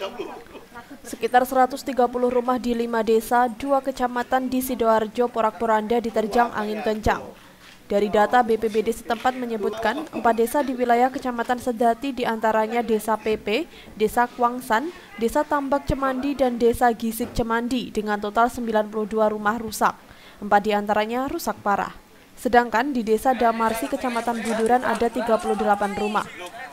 Sekitar 130 rumah di 5 desa, 2 kecamatan di Sidoarjo, Porak-Poranda diterjang angin kencang. Dari data BPBD setempat menyebutkan, 4 desa di wilayah Kecamatan Sedati diantaranya Desa PP, Desa Kwangsan, Desa Tambak Cemandi, dan Desa Gisik Cemandi dengan total 92 rumah rusak. 4 diantaranya rusak parah. Sedangkan di Desa Damarsi, Kecamatan Buduran ada 38 rumah.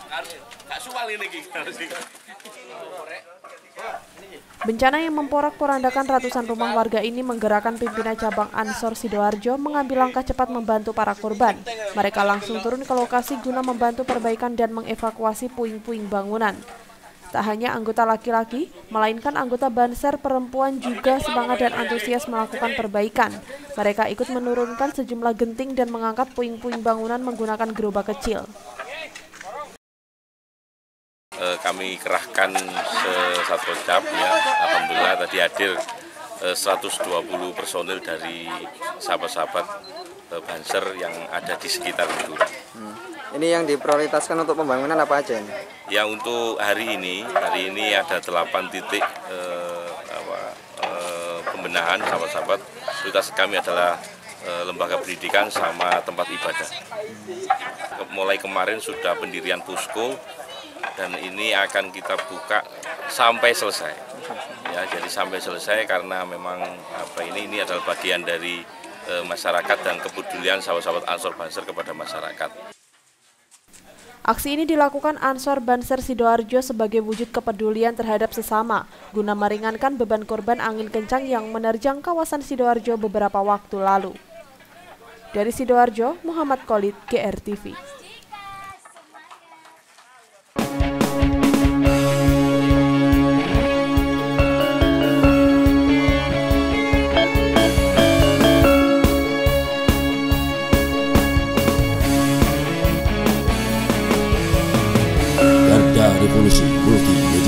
Bencana yang memporak-porandakan ratusan rumah warga ini menggerakkan pimpinan cabang Ansor Sidoarjo mengambil langkah cepat membantu para korban. Mereka langsung turun ke lokasi guna membantu perbaikan dan mengevakuasi puing-puing bangunan. Tak hanya anggota laki-laki, melainkan anggota Banser perempuan juga semangat dan antusias melakukan perbaikan. Mereka ikut menurunkan sejumlah genting dan mengangkat puing-puing bangunan menggunakan gerobak kecil. Kami kerahkan Satpol-Cap, ya, alhamdulillah tadi hadir 120 personil dari sahabat-sahabat Banser yang ada di sekitar itu. Ini yang diprioritaskan untuk pembangunan apa aja ini? Ya, untuk hari ini ada 8 titik pembenahan sahabat-sahabat. Prioritas kami adalah lembaga pendidikan sama tempat ibadah. Mulai kemarin sudah pendirian posko, dan ini akan kita buka sampai selesai. Ya, jadi sampai selesai karena memang ini adalah bagian dari masyarakat dan kepedulian sahabat-sahabat Ansor Banser kepada masyarakat. Aksi ini dilakukan Ansor Banser Sidoarjo sebagai wujud kepedulian terhadap sesama, guna meringankan beban korban angin kencang yang menerjang kawasan Sidoarjo beberapa waktu lalu. Dari Sidoarjo, Muhammad Khalid, GRTV. Revolusi Multimedia.